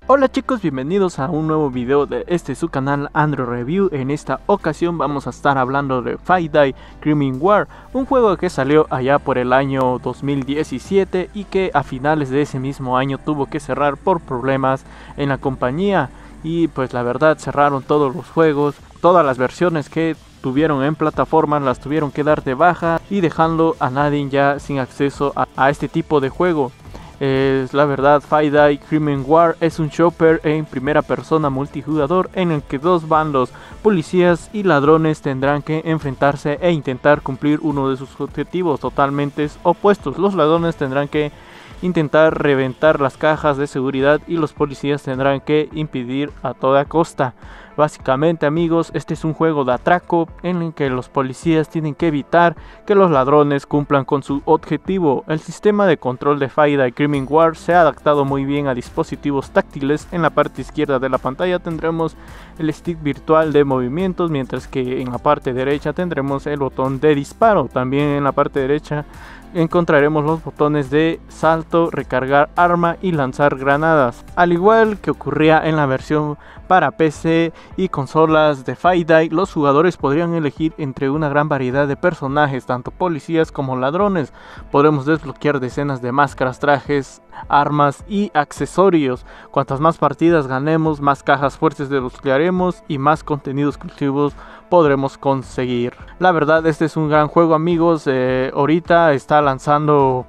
Hola chicos, bienvenidos a un nuevo video de su canal Android Review. En esta ocasión vamos a estar hablando de Fight Night Screaming War, un juego que salió allá por el año 2017 y que a finales de ese mismo año tuvo que cerrar por problemas en la compañía. Y pues la verdad cerraron todos los juegos, todas las versiones que tuvieron en plataformas las tuvieron que dar de baja y dejando a nadie ya sin acceso a este tipo de juego. La verdad, Fight Night Screaming War es un shooter en primera persona multijugador en el que dos bandos, policías y ladrones, tendrán que enfrentarse e intentar cumplir uno de sus objetivos totalmente opuestos. Los ladrones tendrán que intentar reventar las cajas de seguridad y los policías tendrán que impedir a toda costa. Básicamente, amigos, este es un juego de atraco en el que los policías tienen que evitar que los ladrones cumplan con su objetivo. El sistema de control de Fight Night Screaming War se ha adaptado muy bien a dispositivos táctiles. En la parte izquierda de la pantalla tendremos el stick virtual de movimientos, mientras que en la parte derecha tendremos el botón de disparo. También en la parte derecha encontraremos los botones de salto, recargar arma y lanzar granadas. Al igual que ocurría en la versión para PC y consolas de Fight Night, los jugadores podrían elegir entre una gran variedad de personajes, tanto policías como ladrones. Podremos desbloquear decenas de máscaras, trajes, armas y accesorios. Cuantas más partidas ganemos, más cajas fuertes desbloquearemos y más contenidos exclusivos podremos conseguir. La verdad, este es un gran juego, amigos. Ahorita está lanzando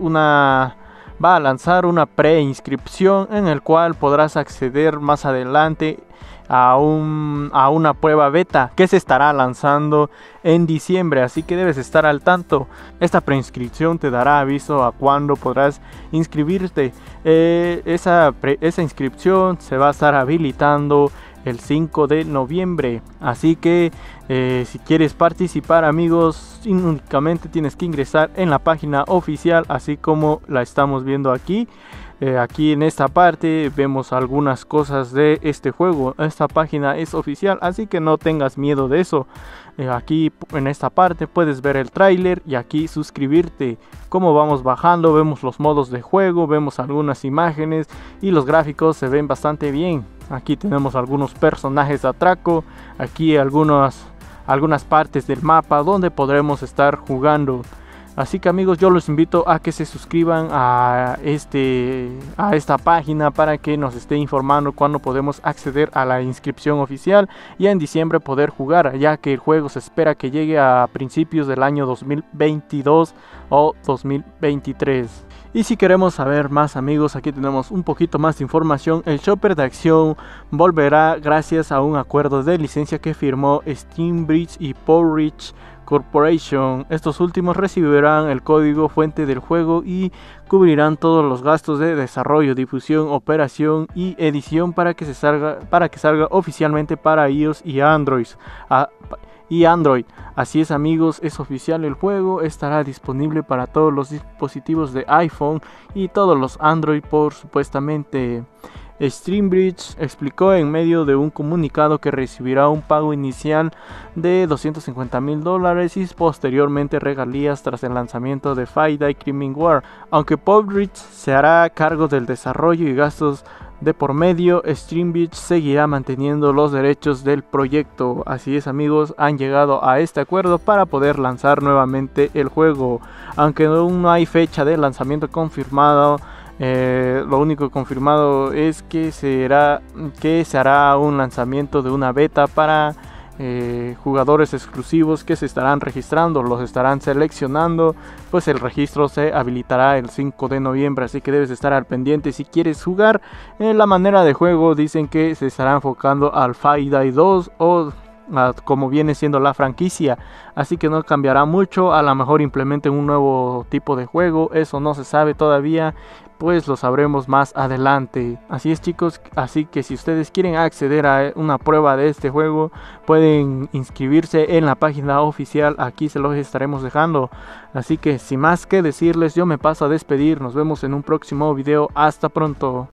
va a lanzar una preinscripción en el cual podrás acceder más adelante a una prueba beta que se estará lanzando en diciembre, así que debes estar al tanto. Esta preinscripción te dará aviso a cuándo podrás inscribirte. Esa inscripción se va a estar habilitando el 5 de noviembre, así que si quieres participar, amigos, únicamente tienes que ingresar en la página oficial, así como la estamos viendo aquí. Aquí en esta parte vemos algunas cosas de este juego. Esta página es oficial, así que no tengas miedo de eso. Aquí en esta parte puedes ver el tráiler y aquí suscribirte. Como vamos bajando, vemos los modos de juego, vemos algunas imágenes y los gráficos se ven bastante bien. Aquí tenemos algunos personajes de atraco, aquí algunas partes del mapa donde podremos estar jugando. Así que, amigos, yo los invito a que se suscriban a esta página para que nos esté informando cuando podemos acceder a la inscripción oficial y en diciembre poder jugar, ya que el juego se espera que llegue a principios del año 2022 o 2023. Y si queremos saber más, amigos, aquí tenemos un poquito más de información. El shooter de acción volverá gracias a un acuerdo de licencia que firmó Steinbridge y Porridge Corporation. Estos últimos recibirán el código fuente del juego y cubrirán todos los gastos de desarrollo, difusión, operación y edición para que salga oficialmente para iOS y Android. Así es, amigos, es oficial, el juego estará disponible para todos los dispositivos de iPhone y todos los Android por supuestamente. Steinbridge explicó en medio de un comunicado que recibirá un pago inicial de $250,000 y posteriormente regalías tras el lanzamiento de Fight Night Screaming War. Aunque Porridge se hará cargo del desarrollo y gastos de por medio, Steinbridge seguirá manteniendo los derechos del proyecto. Así es, amigos, han llegado a este acuerdo para poder lanzar nuevamente el juego. Aunque aún no hay fecha de lanzamiento confirmado, lo único confirmado es que se hará un lanzamiento de una beta para jugadores exclusivos que se estarán registrando, los estarán seleccionando, pues el registro se habilitará el 5 de noviembre, así que debes estar al pendiente si quieres jugar. La manera de juego dicen que se estará enfocando al Fight Night 2 o como viene siendo la franquicia, así que no cambiará mucho. A lo mejor implementen un nuevo tipo de juego, eso no se sabe todavía, pues lo sabremos más adelante. Así es, chicos, así que si ustedes quieren acceder a una prueba de este juego, pueden inscribirse en la página oficial, aquí se los estaremos dejando. Así que sin más que decirles, yo me paso a despedir, nos vemos en un próximo video, hasta pronto.